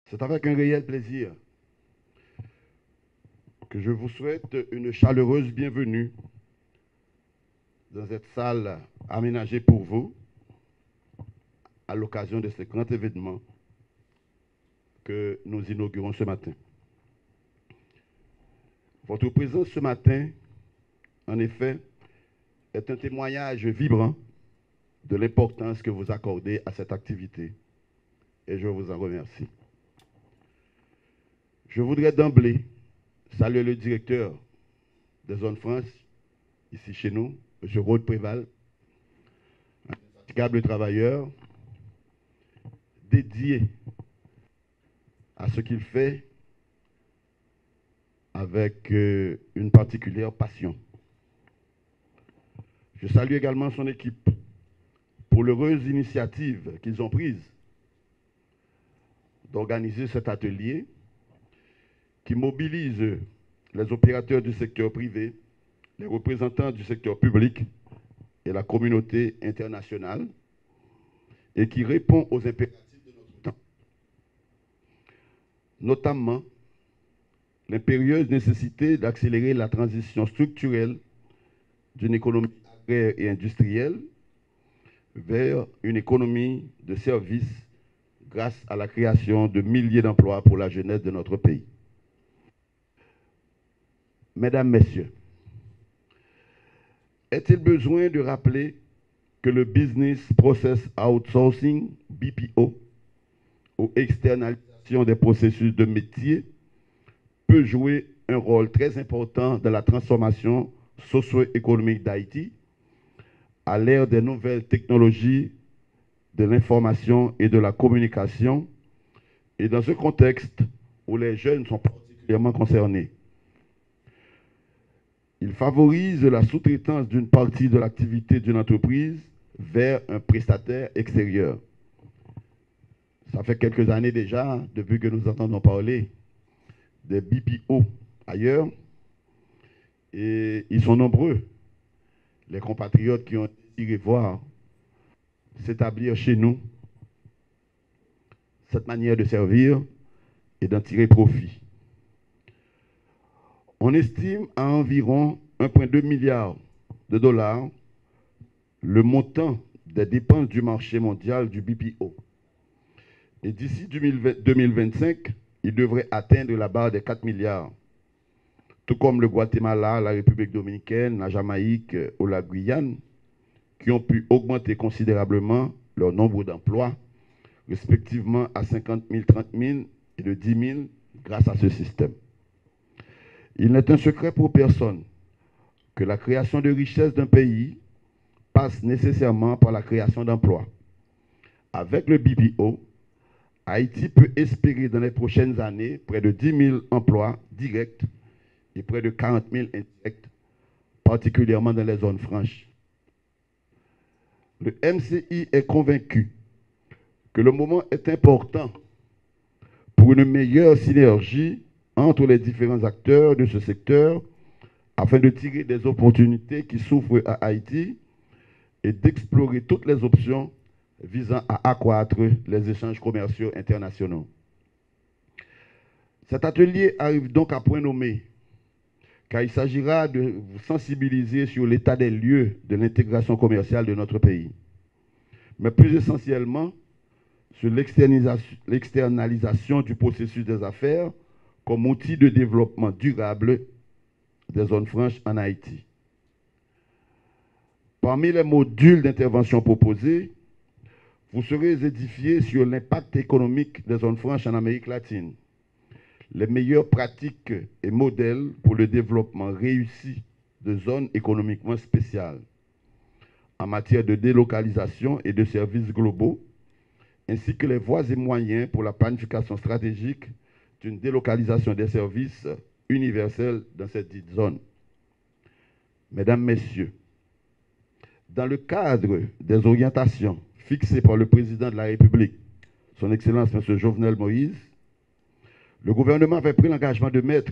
C'est avec un réel plaisir que je vous souhaite une chaleureuse bienvenue dans cette salle aménagée pour vous à l'occasion de ce grand événement que nous inaugurons ce matin. Votre présence ce matin, en effet, est un témoignage vibrant de l'importance que vous accordez à cette activité et je vous en remercie. Je voudrais d'emblée saluer le directeur des zones France, ici chez nous, M. Rode Préval, un infatigable travailleur dédié à ce qu'il fait avec une particulière passion. Je salue également son équipe pour l'heureuse initiative qu'ils ont prise d'organiser cet atelier qui mobilise les opérateurs du secteur privé, les représentants du secteur public et la communauté internationale et qui répond aux impératifs de notre temps, notamment l'impérieuse nécessité d'accélérer la transition structurelle d'une économie agraire et industrielle vers une économie de services grâce à la création de milliers d'emplois pour la jeunesse de notre pays. Mesdames, Messieurs, est-il besoin de rappeler que le Business Process Outsourcing, BPO, ou externalisation des processus de métier, peut jouer un rôle très important dans la transformation socio-économique d'Haïti à l'ère des nouvelles technologies de l'information et de la communication et dans ce contexte où les jeunes sont particulièrement concernés. Il favorise la sous-traitance d'une partie de l'activité d'une entreprise vers un prestataire extérieur. Ça fait quelques années déjà, depuis que nous entendons parler des BPO ailleurs, et ils sont nombreux, les compatriotes qui ont désiré voir s'établir chez nous cette manière de servir et d'en tirer profit. On estime à environ 1,2 milliard de dollars le montant des dépenses du marché mondial du BPO. Et d'ici 2025, il devrait atteindre la barre des 4 milliards, tout comme le Guatemala, la République dominicaine, la Jamaïque ou la Guyane, qui ont pu augmenter considérablement leur nombre d'emplois, respectivement à 50 000, 30 000 et de 10 000 grâce à ce système. Il n'est un secret pour personne que la création de richesses d'un pays passe nécessairement par la création d'emplois. Avec le BPO, Haïti peut espérer dans les prochaines années près de 10 000 emplois directs et près de 40 000 indirects, particulièrement dans les zones franches. Le MCI est convaincu que le moment est important pour une meilleure synergie entre les différents acteurs de ce secteur afin de tirer des opportunités qui s'ouvrent à Haïti et d'explorer toutes les options visant à accroître les échanges commerciaux internationaux. Cet atelier arrive donc à point nommé, car il s'agira de vous sensibiliser sur l'état des lieux de l'intégration commerciale de notre pays, mais plus essentiellement sur l'externalisation du processus des affaires comme outil de développement durable des zones franches en Haïti. Parmi les modules d'intervention proposés, vous serez édifiés sur l'impact économique des zones franches en Amérique latine, les meilleures pratiques et modèles pour le développement réussi de zones économiquement spéciales, en matière de délocalisation et de services globaux, ainsi que les voies et moyens pour la planification stratégique d'une délocalisation des services universels dans cette dite zone. Mesdames, Messieurs, dans le cadre des orientations fixées par le président de la République, son Excellence M. Jovenel Moïse, le gouvernement avait pris l'engagement de mettre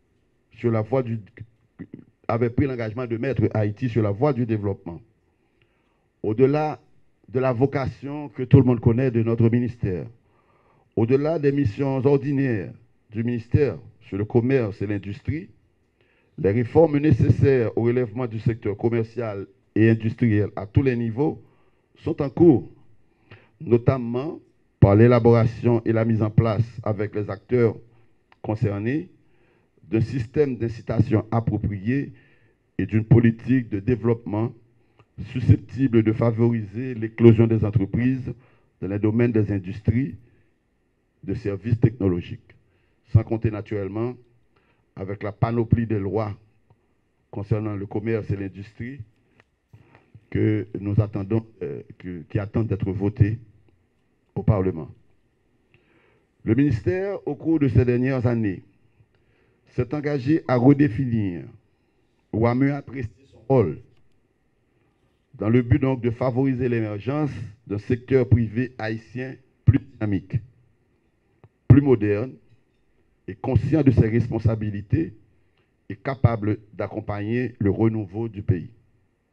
Haïti sur la voie du développement. Au-delà de la vocation que tout le monde connaît de notre ministère, Au-delà des missions ordinaires du ministère sur le commerce et l'industrie, les réformes nécessaires au relèvement du secteur commercial et industriel à tous les niveaux sont en cours, notamment par l'élaboration et la mise en place avec les acteurs concernés d'un système d'incitation approprié et d'une politique de développement susceptible de favoriser l'éclosion des entreprises dans les domaines des industries, de services technologiques, sans compter naturellement avec la panoplie des lois concernant le commerce et l'industrie que nous attendons, qui attendent d'être votées au Parlement. Le ministère, au cours de ces dernières années, s'est engagé à redéfinir ou à mieux apprécier son rôle dans le but donc de favoriser l'émergence d'un secteur privé haïtien plus dynamique, plus moderne et conscient de ses responsabilités et capable d'accompagner le renouveau du pays.